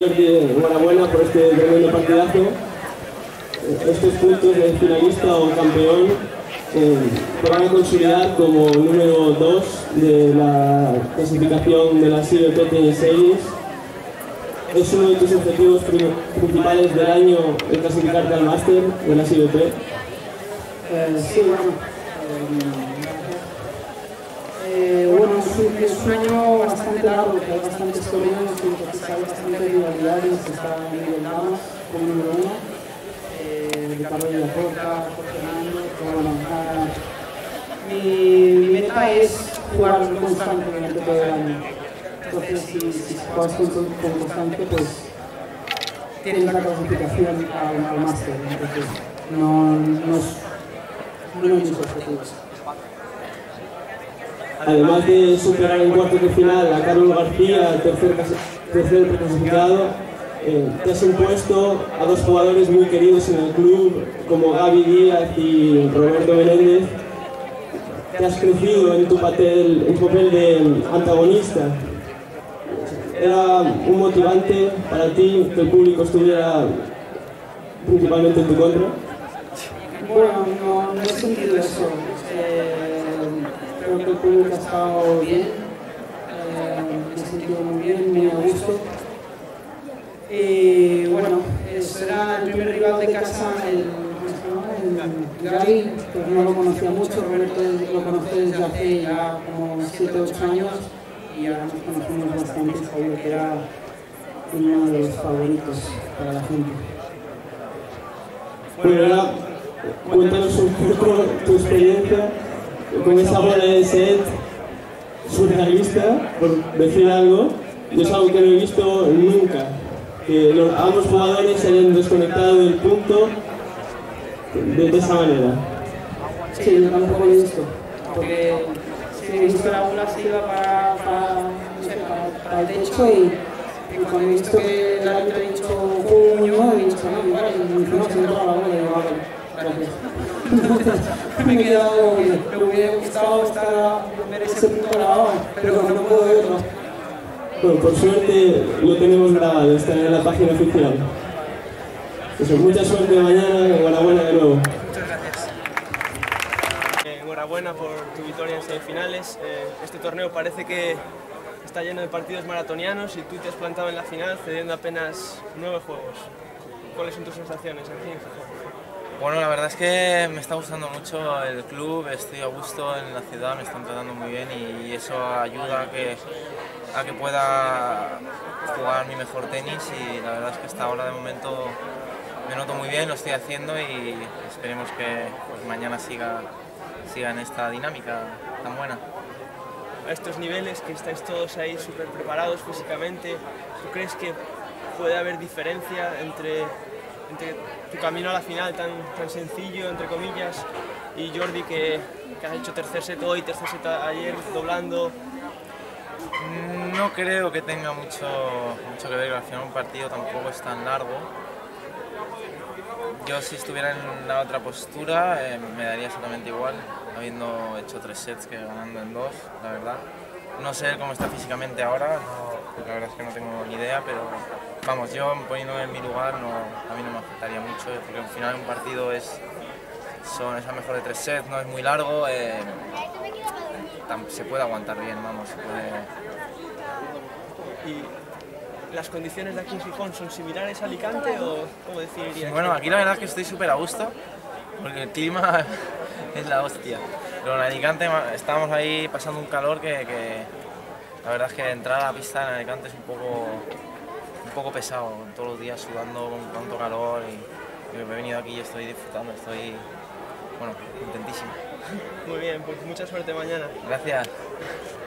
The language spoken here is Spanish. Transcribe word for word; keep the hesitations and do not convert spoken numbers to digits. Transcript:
Enhorabuena por este tremendo partidazo. Estos puntos de finalista o campeón eh, te van a consolidar como número dos de la clasificación de la S I B P Tennis Series. ¿Es uno de tus objetivos principales del año el clasificarte al máster de la S I B P? Eh, sí, bueno. Eh, bueno, es un, es un año bastante largo, que hay bastantes torneos, entonces hay bastantes rivalidades, está Miguel Damas como número uno, eh, Ricardo Villacorta, Jorge Hernández, pero bueno, nada, mi, mi meta es jugar constante durante todo el año. Entonces, si, si juegas con, con constante, pues tienes la clasificación al, al máster, entonces no, no es uno de mis objetivos. Además de superar en cuartos de final a Carlos García, tercer, tercer clasificado, eh, te has impuesto a dos jugadores muy queridos en el club, como Gaby Díaz y Roberto Menéndez. Te has crecido en tu papel, en tu papel de antagonista. ¿Era un motivante para ti que el público estuviera principalmente en tu contra? Bueno, no, no he sentido eso. Eh, Creo que el público ha estado bien, eh, me he sentido muy bien, muy a gusto. Y bueno, será el primer rival de casa, el, el Gaby, que no lo conocía mucho, Roberto lo conocí desde hace ya como siete u ocho años y ahora nos conocemos bastante, sabía que era uno de los favoritos para la gente. Bueno, ahora cuéntanos un poco tu experiencia con esa bola de set surrealista, por decir algo. Yo es algo que no he visto nunca, que los, ambos jugadores se hayan desconectado del punto de, de esa manera. Sí, yo tampoco lo he visto, porque sí, he visto la bola se iba para, para, no sé, para, para el techo y, y cuando he visto que el árbitro ha dicho puño, he dicho no, igual, y no se entró la bola y digo, vale, gracias. Me he quedado, me hubiera gustado estar ver ese punto grabado, pero como no puedo verlo. Bueno, por suerte lo tenemos grabado, está en la página oficial. Eso, mucha suerte mañana, enhorabuena de nuevo. Muchas gracias. Eh, enhorabuena por tu victoria en semifinales. Eh, este torneo parece que está lleno de partidos maratonianos y tú te has plantado en la final cediendo apenas nueve juegos. ¿Cuáles son tus sensaciones aquí en Gijón? Bueno, la verdad es que me está gustando mucho el club, estoy a gusto en la ciudad, me están tratando muy bien y eso ayuda a que, a que pueda jugar mi mejor tenis y la verdad es que hasta ahora de momento me noto muy bien, lo estoy haciendo y esperemos que pues, mañana siga, siga en esta dinámica tan buena. A estos niveles que estáis todos ahí súper preparados físicamente, ¿tú crees que puede haber diferencia entre, entre tu camino a la final tan, tan sencillo, entre comillas, y Jordi que, que has hecho tercer set hoy, tercer set ayer, doblando? No creo que tenga mucho, mucho que ver, al final un partido tampoco es tan largo. Yo si estuviera en la otra postura eh, me daría exactamente igual, habiendo hecho tres sets que ganando en dos, la verdad. No sé cómo está físicamente ahora, no, la verdad es que no tengo ni idea, pero vamos, yo poniéndome en mi lugar no, a mí no me afectaría mucho, porque al final un partido es, son, es a mejor de tres sets, no es muy largo, eh, se puede aguantar bien, vamos, se puede... ¿Y las condiciones de aquí en Gijón son similares a Alicante o cómo definirías? Bueno, aquí la verdad es que estoy súper a gusto, porque el clima es la hostia. Pero en Alicante estábamos ahí pasando un calor que, que la verdad es que entrar a la pista en Alicante es un poco, un poco pesado, todos los días sudando con tanto calor y, y me he venido aquí y estoy disfrutando, estoy bueno, contentísimo. Muy bien, pues mucha suerte mañana. Gracias.